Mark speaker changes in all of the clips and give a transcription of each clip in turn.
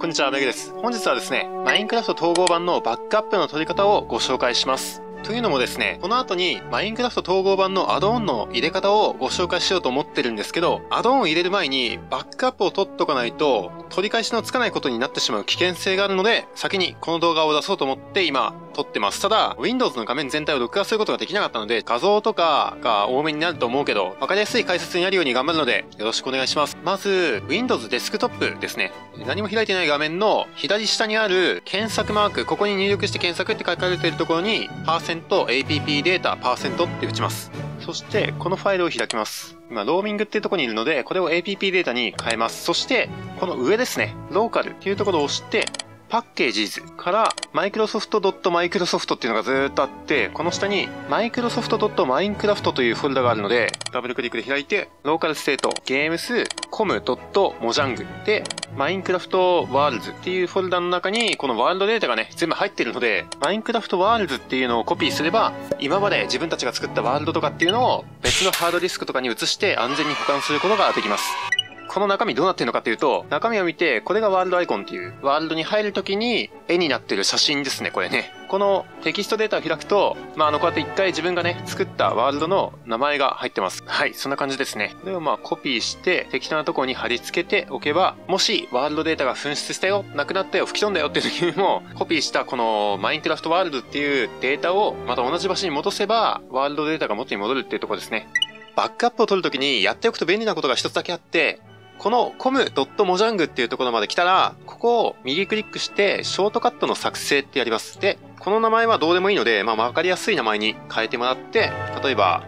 Speaker 1: こんにちは、めぐです。本日はですね、マインクラフト統合版のバックアップの取り方をご紹介します。というのもですね、この後にマインクラフト統合版のアドオンの入れ方をご紹介しようと思ってるんですけど、アドオンを入れる前にバックアップを取っとかないと取り返しのつかないことになってしまう危険性があるので、先にこの動画を出そうと思って今撮ってます。ただ、Windows の画面全体を録画することができなかったので、画像とかが多めになると思うけど、わかりやすい解説になるように頑張るので、よろしくお願いします。まず、Windows デスクトップですね。何も開いてない画面の左下にある検索マーク、ここに入力して検索って書かれているところに、%app データ%って打ちます。そして、このファイルを開きます。今、ローミングっていうところにいるので、これを app データに変えます。そして、この上ですね、ローカルっていうところを押して、パッケージズからマイクロソフト .microsoft っていうのがずーっとあって、この下に microsoft.minecraft というフォルダがあるので、ダブルクリックで開いて、ローカルステート、games.com.mojang で、マインクラフトワールズっていうフォルダの中に、このワールドデータがね、全部入ってるので、マインクラフトワールズっていうのをコピーすれば、今まで自分たちが作ったワールドとかっていうのを別のハードディスクとかに移して安全に保管することができます。この中身どうなってるのかっていうと、中身を見て、これがワールドアイコンっていう、ワールドに入るときに絵になってる写真ですね、これね。このテキストデータを開くと、こうやって一回自分がね、作ったワールドの名前が入ってます。はい、そんな感じですね。これをコピーして、適当なところに貼り付けておけば、もしワールドデータが紛失したよ、なくなったよ、吹き飛んだよっていう時にも、コピーしたこのマインクラフトワールドっていうデータをまた同じ場所に戻せば、ワールドデータが元に戻るっていうところですね。バックアップを取るときにやっておくと便利なことが一つだけあって、この com.mojang っていうところまで来たら、ここを右クリックして、ショートカットの作成ってやります。で、この名前はどうでもいいので、わかりやすい名前に変えてもらって、例えば、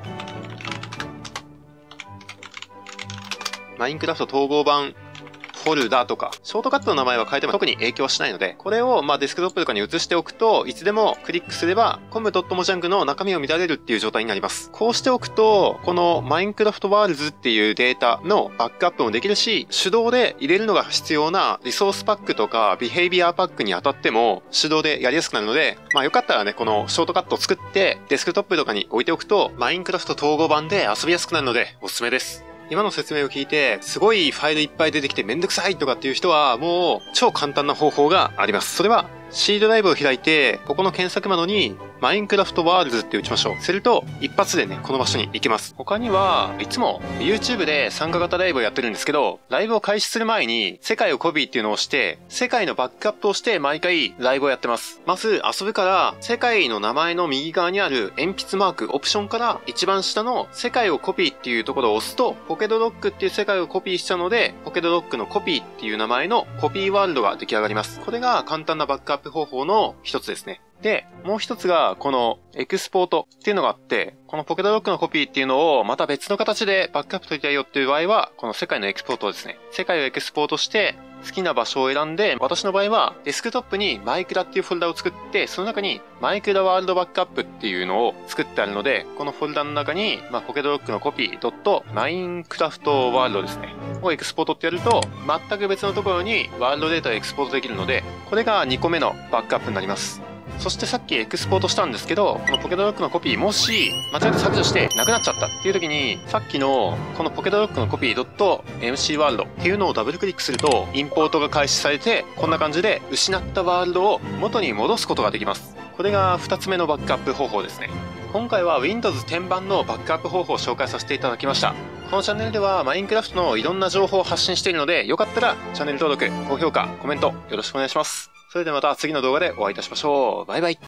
Speaker 1: マインクラフト統合版フォルダとか、ショートカットの名前は変えても特に影響はしないので、これをデスクトップとかに移しておくと、いつでもクリックすれば、com.mojang の中身を見られるっていう状態になります。こうしておくと、このマインクラフトワールズっていうデータのバックアップもできるし、手動で入れるのが必要なリソースパックとかビヘイビアパックに当たっても手動でやりやすくなるので、よかったらね、このショートカットを作ってデスクトップとかに置いておくと、マインクラフト統合版で遊びやすくなるのでおすすめです。今の説明を聞いて、すごいファイルいっぱい出てきてめんどくさいとかっていう人は、もう超簡単な方法があります。それは、C ドライブを開いて、ここの検索窓に、マインクラフトワールズって打ちましょう。すると、一発でね、この場所に行けます。他には、いつも YouTube で参加型ライブをやってるんですけど、ライブを開始する前に、世界をコピーっていうのをして、世界のバックアップをして毎回ライブをやってます。まず遊ぶから、世界の名前の右側にある鉛筆マーク、オプションから一番下の世界をコピーっていうところを押すと、ポケドロックっていう世界をコピーしたので、ポケドロックのコピーっていう名前のコピーワールドが出来上がります。これが簡単なバックアップ方法の一つですね。で、もう一つが、このエクスポートっていうのがあって、このポケドロックのコピーっていうのをまた別の形でバックアップ取りたいよっていう場合は、この世界のエクスポートですね。世界をエクスポートして、好きな場所を選んで、私の場合はデスクトップにマイクラっていうフォルダを作って、その中にマイクラワールドバックアップっていうのを作ってあるので、このフォルダの中に、ポケドロックのコピーマインクラフトワールドですね。をエクスポートってやると、全く別のところにワールドデータをエクスポートできるので、これが2個目のバックアップになります。そしてさっきエクスポートしたんですけど、このポケドロックのコピーもし間違えて削除してなくなっちゃったっていう時に、さっきのこのポケドロックのコピー .mc ワールドっていうのをダブルクリックすると、インポートが開始されて、こんな感じで失ったワールドを元に戻すことができます。これが2つ目のバックアップ方法ですね。今回は Windows 10版のバックアップ方法を紹介させていただきました。このチャンネルではマインクラフトのいろんな情報を発信しているので、よかったらチャンネル登録、高評価、コメントよろしくお願いします。それではまた次の動画でお会いいたしましょう。バイバイ。